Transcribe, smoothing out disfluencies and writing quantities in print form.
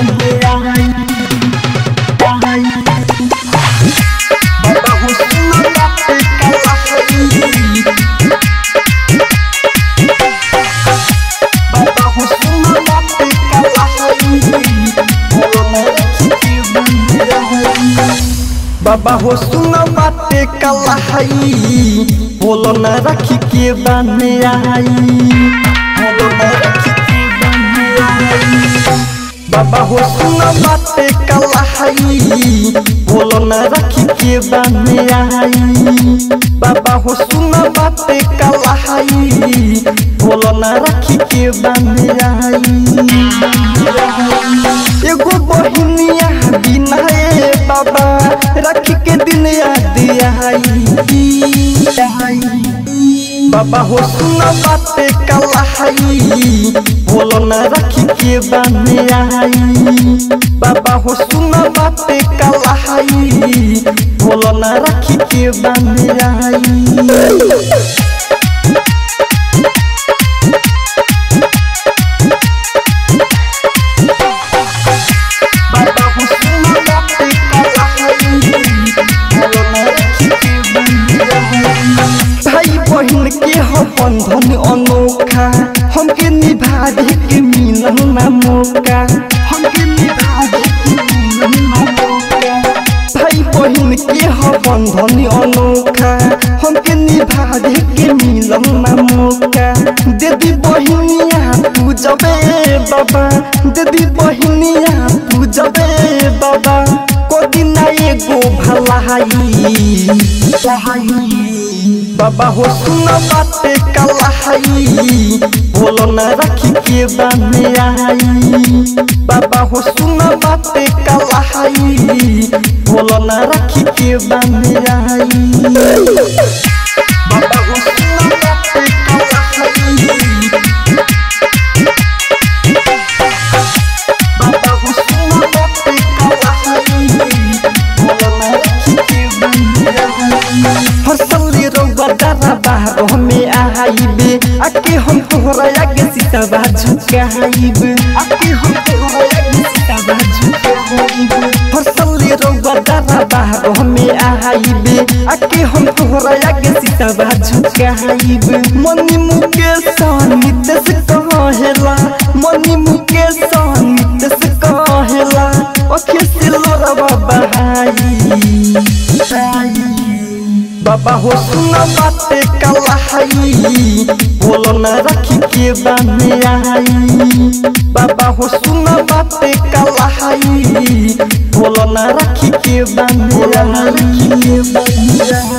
बाबा हो सुन बाटे कलाई बोलो न रखी के बने आई बोलो न रखी के बने आई बाबा हो सुन बाटे कलाई बोलो न रखी के बने आई बाबा हो सुन बाटे कलाई बोलो न रखी के बने आई एगो बहिनिया बिना बाबा रख के दिन याद आई बाबा हो सुन बाटे कलाई बोलो न रख के बने आई बाबा हो सुन बाटे कलाई बोलो न रख के बने आई के हो बंधन अनोखा हमके निभावे के मिलन ना मौका हमके निभावे के मिलन ना मौका भाई बहन के हो बंधन अनोखा हमके निभावे के मिलन ना मौका दीदी बहनिया पूजबे बाबा दीदी बहनिया पूजबे बाबा को दिन एगो भलाई बाबा हो सुन बाटे कलाई बोलो न रखी के बने आई बाबा हो सुन बाटे कलाई बोलो न रखी के बने आई बाबा हो सुन बाटे कलाई बाबा हो सुन बाटे कलाई बोलो न रखी के बने आई हसली रउआ डरा बाहर में आइबे आके हम तोहरा आगे सीता झुकाइबे आके हम तोहरा आगे सीता झुकाइबे हसली रउआ डरा बाहर में आइबे आके हम तोहरा आगे सीता झुकाइबे मनी मुकेश नितेश कहेला मनी मुकेश नितेश कहेला ओके सिलोरवा बहाई बाबा हो सुन बाटे कलाई बोलो न रखी के बने आई बाबा हो सुन बाटे कलाई बोलो न रखी के बने आई